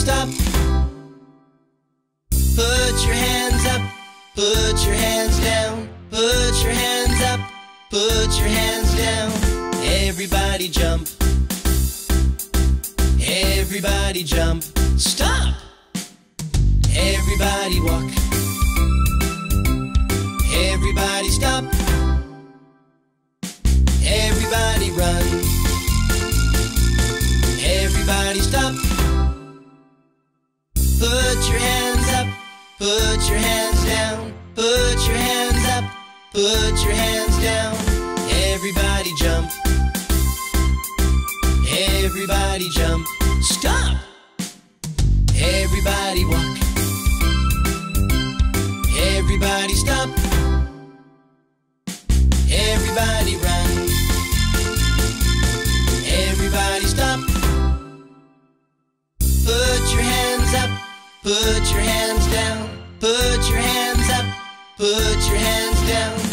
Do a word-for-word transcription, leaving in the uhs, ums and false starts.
stop. Put your hands up, put your hands down. Put your hands up, put your hands down. Everybody jump. Everybody jump. Stop. Everybody walk. Everybody stop. Everybody run. Everybody stop. Put your hands up, put your hands down. Put your hands up, put your hands down. Everybody jump. Everybody jump. Stop. Everybody walk. Everybody stop. Everybody run. Everybody stop. Put your hands up, put your hands down. Put your hands up, put your hands down.